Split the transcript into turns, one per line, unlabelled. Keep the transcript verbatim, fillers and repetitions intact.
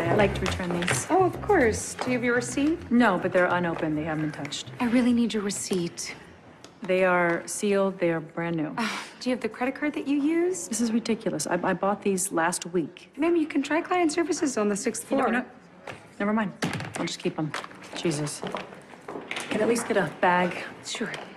I'd like to return these.
Oh, of course. Do you have your receipt?
No, but they're unopened. They haven't been touched.
I really need your receipt.
They are sealed. They are brand new.
Oh, do you have the credit card that you used?
This is ridiculous. I, I bought these last week.
Ma'am, you can try client services on the sixth floor.
You know, never mind. I'll just keep them. Jesus. Can I at least get a bag?
Sure.